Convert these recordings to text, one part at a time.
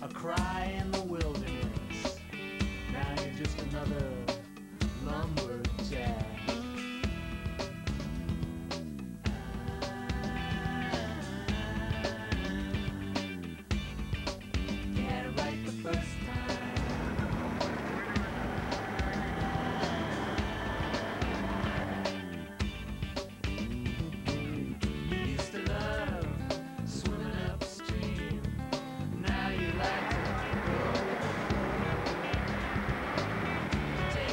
a cry in the wilderness. Now you're just another lumberjack. Get it right the first time. You used to love swimming upstream. Now you like to go.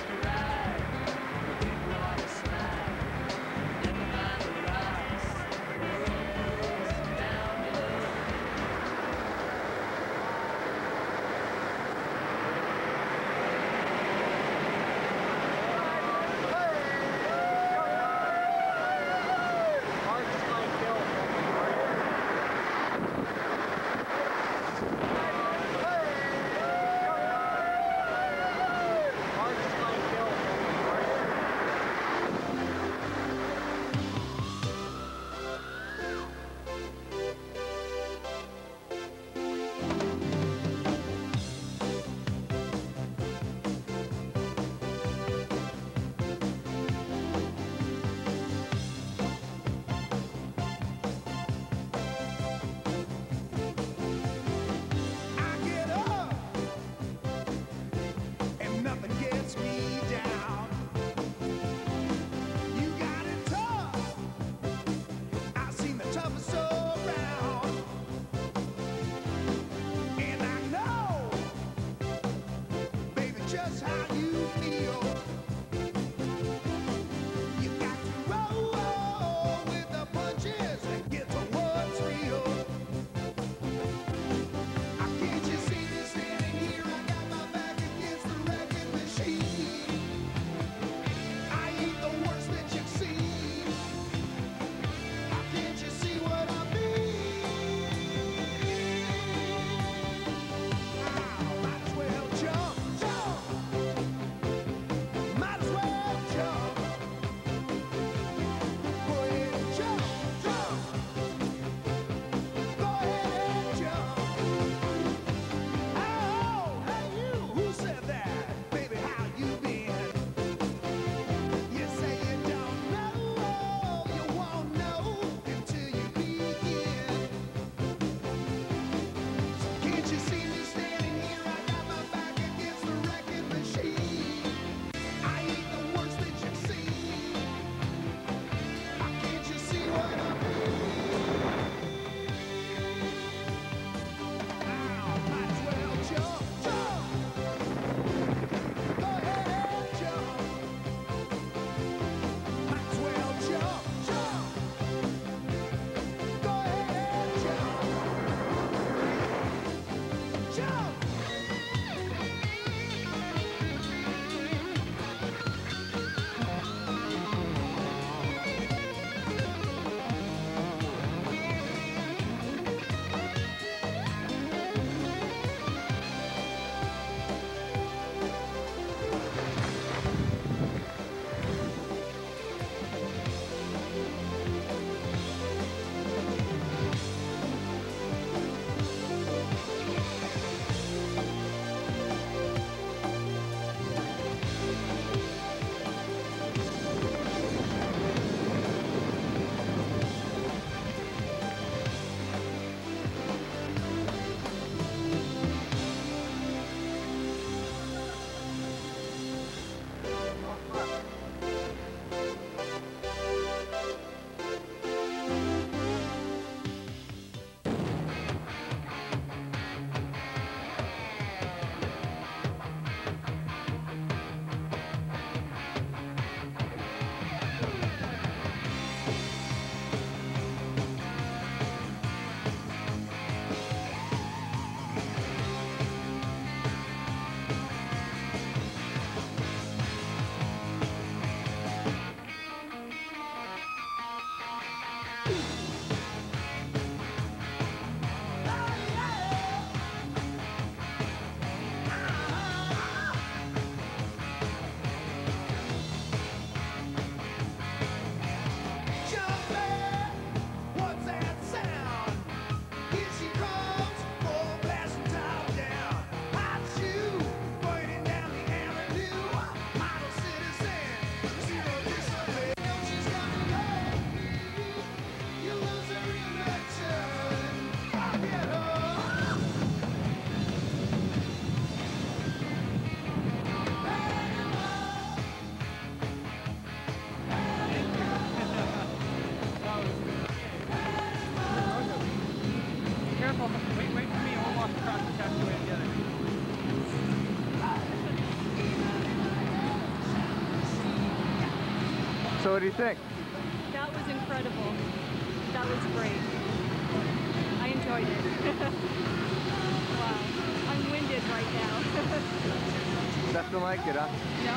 So what do you think? That was incredible. That was great. I enjoyed it. Wow. I'm winded right now. Nothing like it, huh? No.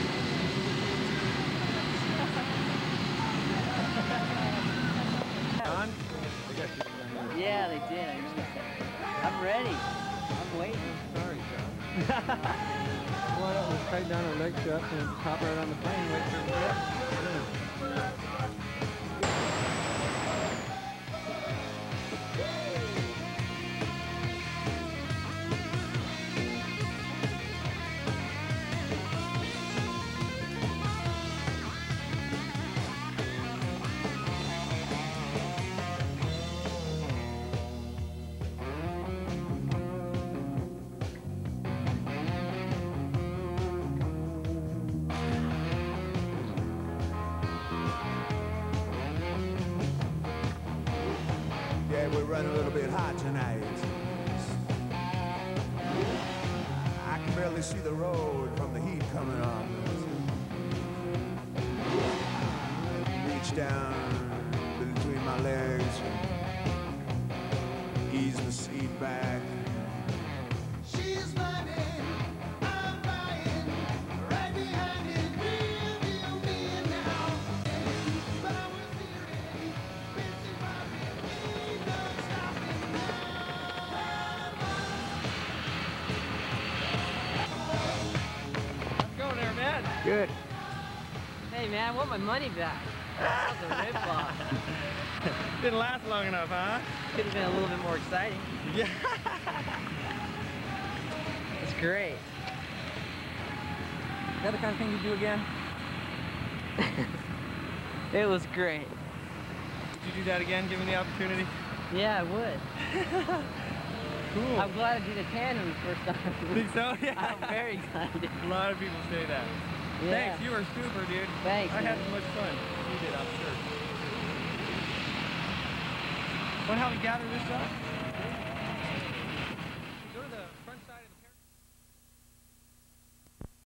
On? Yeah, they did. I'm ready. I'm waiting. Sorry, John. Why don't we tighten down our leg straps and hop right on the plane, wait for the trip? Yeah, we're running a little bit hot tonight. I can barely see the road from the heat coming on. Reach down between my legs, ease the seat back. She's running, I'm flying, right behind it, real me now. But I was fearing, busy running, ain't no stopping How's it going there, man? Good. Hey, man, I want my money back. That was a rip-off. Didn't last long enough, huh? Could have been a little bit more exciting. Yeah. It's great. Is that the kind of thing you do again? It was great. Would you do that again, given the opportunity? Yeah, I would. Cool. I'm glad I did a tandem the first time. Think so? Yeah. I'm very excited. A lot of people say that. Yeah. Thanks, you were super, dude. Thanks, I had man. so much fun. You did, I'm sure. Want to help me gather this up?